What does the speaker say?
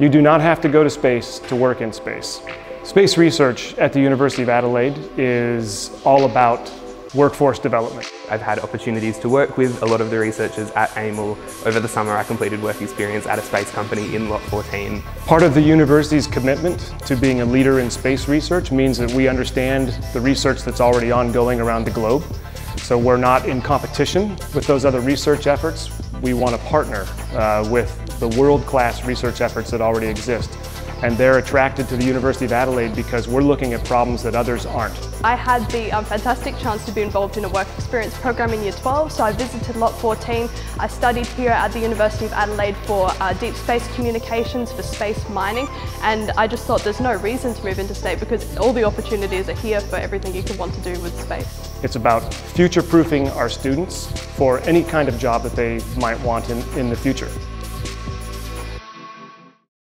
You do not have to go to space to work in space. Space research at the University of Adelaide is all about workforce development. I've had opportunities to work with a lot of the researchers at AIML. Over the summer I completed work experience at a space company in Lot 14. Part of the university's commitment to being a leader in space research means that we understand the research that's already ongoing around the globe. So we're not in competition with those other research efforts. We want to partner with the world-class research efforts that already exist. And they're attracted to the University of Adelaide because we're looking at problems that others aren't. I had the fantastic chance to be involved in a work experience program in Year 12, so I visited Lot 14. I studied here at the University of Adelaide for deep space communications for space mining, and I just thought there's no reason to move interstate because all the opportunities are here for everything you could want to do with space. It's about future-proofing our students for any kind of job that they might want in the future.